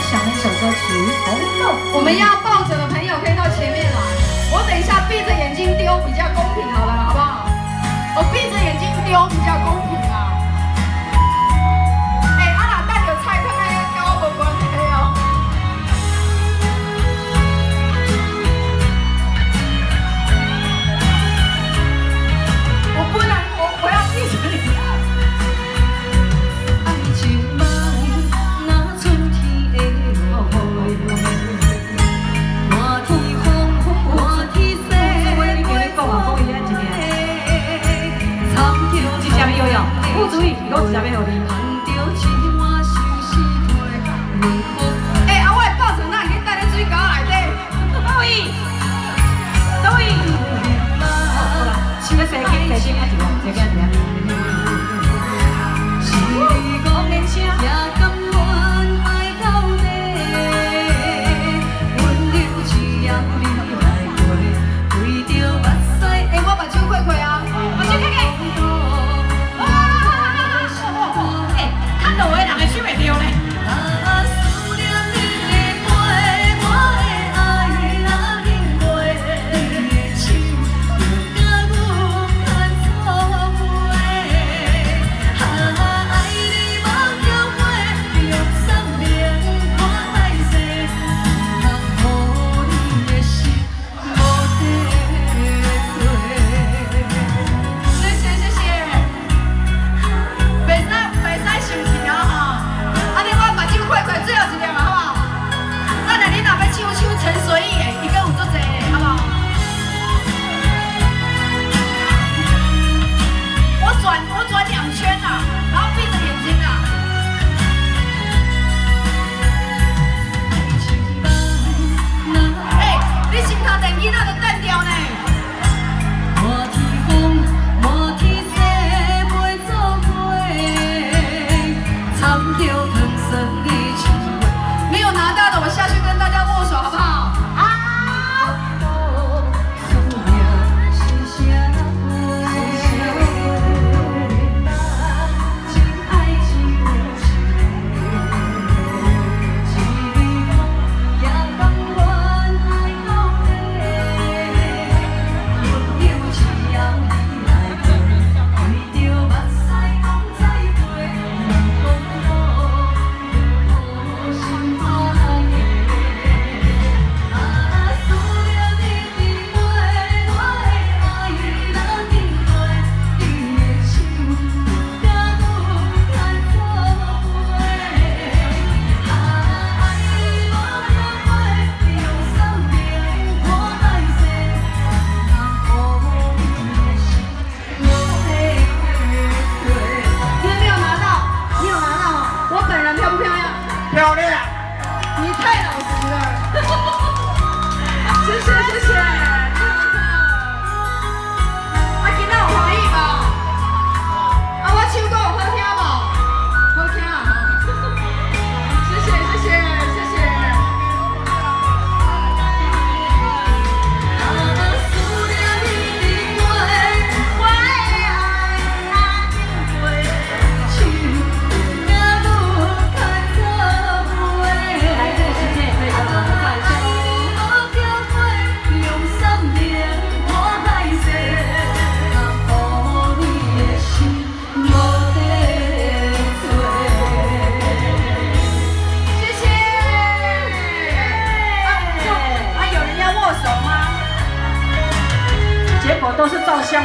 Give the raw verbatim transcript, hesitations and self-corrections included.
享的一首歌曲《红豆》。 我们要抱着的朋友可以到前面来，我等一下闭着眼睛丢比较公平，好了，好不好？我闭着眼睛丢比较公平啊。哎、欸，啊若等着菜汤的，跟我无关系哦。我不能，我我要闭着眼睛。 不注意，我直接要互你。 哎，啊，我的抱枕哪会带咧水沟内底？倒位，倒位。好啦，要洗脚，洗脚一个，洗脚一个。 没有拿到的，我下去跟大家握手，好不好？啊！漂亮，你太老实了，谢谢谢谢，啊，今仔有欢喜无？啊，我唱歌有好听无？好听啊！谢谢谢谢谢谢。 结果都是照相。